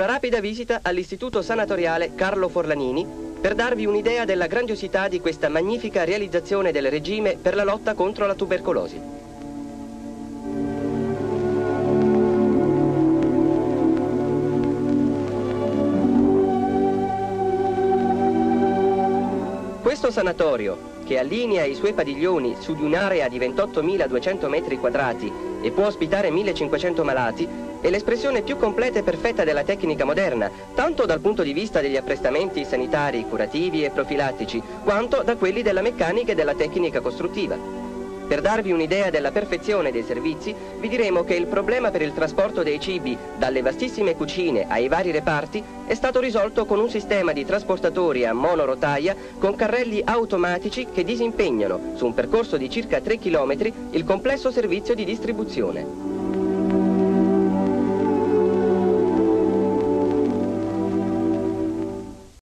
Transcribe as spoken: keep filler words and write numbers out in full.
Una rapida visita all'Istituto Sanatoriale Carlo Forlanini per darvi un'idea della grandiosità di questa magnifica realizzazione del regime per la lotta contro la tubercolosi. Questo sanatorio, che allinea i suoi padiglioni su di un'area di ventottomiladuecento metri quadrati e può ospitare millecinquecento malati, è l'espressione più completa e perfetta della tecnica moderna, tanto dal punto di vista degli apprestamenti sanitari, curativi e profilattici, quanto da quelli della meccanica e della tecnica costruttiva. Per darvi un'idea della perfezione dei servizi, vi diremo che il problema per il trasporto dei cibi dalle vastissime cucine ai vari reparti è stato risolto con un sistema di trasportatori a monorotaia con carrelli automatici che disimpegnano, su un percorso di circa tre chilometri, il complesso servizio di distribuzione.